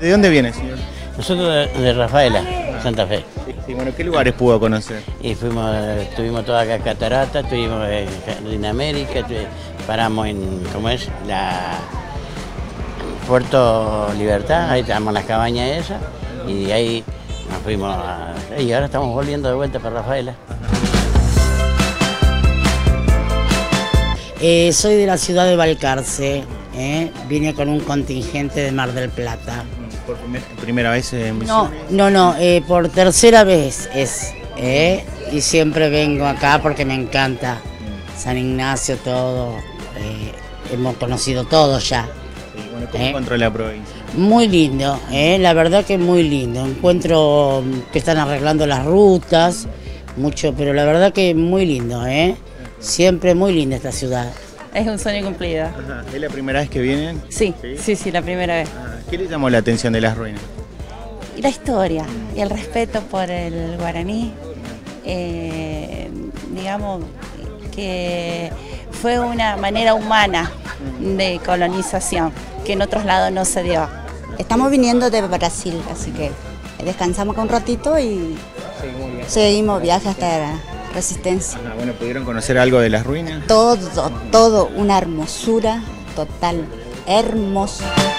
¿De dónde viene, señor? Nosotros de Rafaela, Santa Fe. Sí, bueno, ¿qué lugares pudo conocer? Y estuvimos todas acá en Catarata, estuvimos en América, paramos en, ¿cómo es? Puerto Libertad, ahí estamos en las cabañas esas, y de ahí nos fuimos y ahora estamos volviendo de vuelta para Rafaela. Soy de la ciudad de Balcarce, vine con un contingente de Mar del Plata. ¿Por primera vez en No, por tercera vez y siempre vengo acá porque me encanta San Ignacio, todo, hemos conocido todo ya. Sí, bueno, ¿cómo encontró la provincia? Muy lindo, la verdad que muy lindo, encuentro que están arreglando las rutas, mucho, pero la verdad que muy lindo, siempre muy linda esta ciudad. Es un sueño cumplido. Ajá. ¿Es la primera vez que vienen? Sí, la primera vez. ¿Qué le llamó la atención de las ruinas? Y la historia, y el respeto por el guaraní, digamos que fue una manera humana de colonización que en otros lados no se dio. Estamos viniendo de Brasil, así que descansamos un ratito y seguimos viaje hasta Resistencia. Bueno, ¿pudieron conocer algo de las ruinas? Todo, una hermosura total, hermoso.